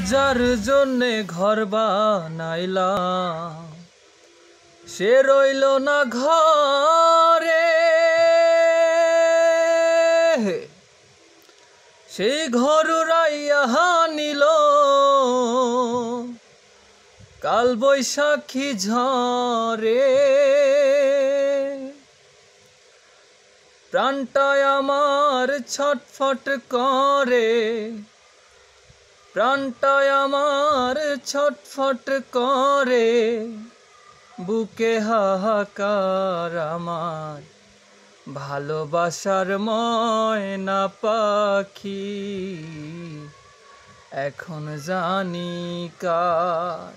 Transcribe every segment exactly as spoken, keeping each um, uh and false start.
যার জন্যে ঘর বানাইলাম সে রইল না ঘরে, সেই ঘর উড়াইয়া নিল কাল বৈশাখী ঝড়ে। প্রাণটায় আমার ছটফট করে, প্রাণটায় আমার ছটফট করে, বুকে হাহাকার আমার ভালোবাসার ময়না পাখি এখন জানি কার।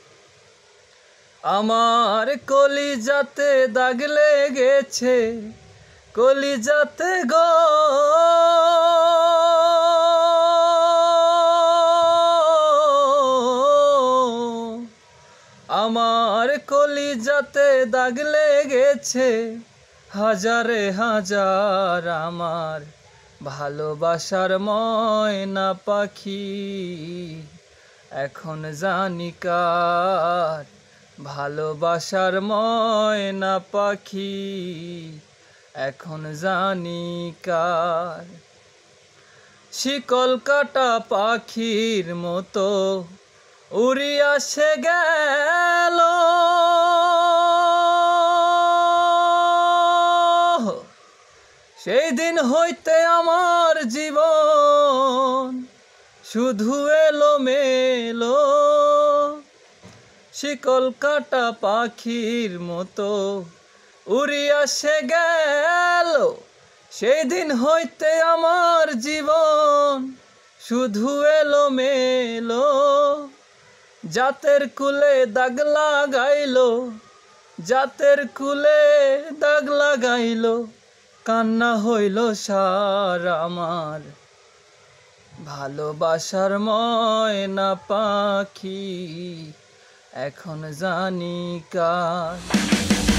আমার কলিজাতে দাগ লেগেছে, কলিজাতে গো আমার কলিজাতে দাগ লেগেছে, হাজারে হাজার আমার ভালোবাসার ময়না পাখি এখন জানি কার। ভালোবাসার ময়না পাখি এখন জানি কার। শিকল কাটা পাখির মতো উড়িয়া সে গেল, সেই দিন হইতে আমার জীবন শুধু এলো মেলো। শিকল কাটা পাখির মতো উড়িয়া সে গেল, সেই দিন হইতে আমার জীবন শুধু এলো মেলো। জাতের কুলে দাগ লাগাইলো, জাতের কুলে দাগ লাগাইলো, কান্না হইল সার আমার ভালোবাসার ময়না পাখি এখন জানি কার।